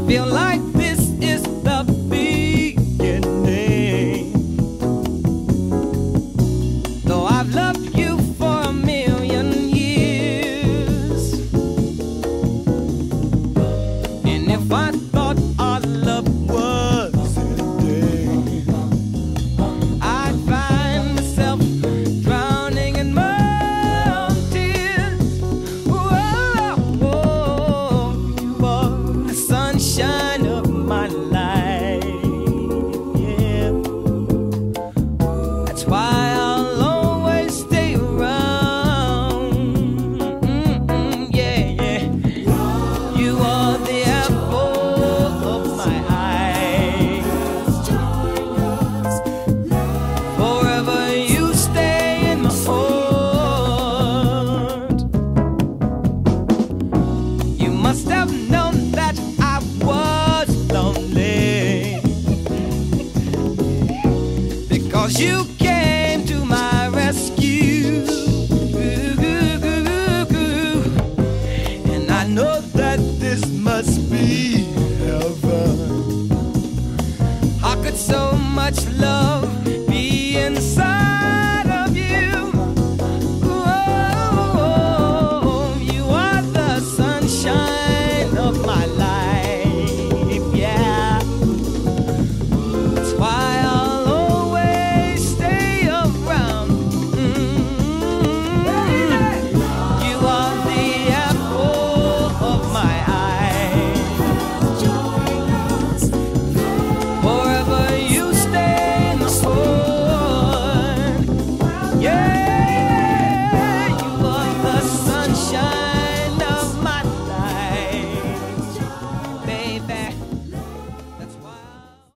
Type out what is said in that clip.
feel like this is the beginning. Though I've loved you for a million years, and if I thought our love was ending, I'd find myself drowning in my own tears. Whoa, whoa, for the sunshine of my life, yeah. That's why I'll always stay around. Yeah, yeah. You are the apple of my eye. Forever you stay in my heart. You must have known that I was lonely, because you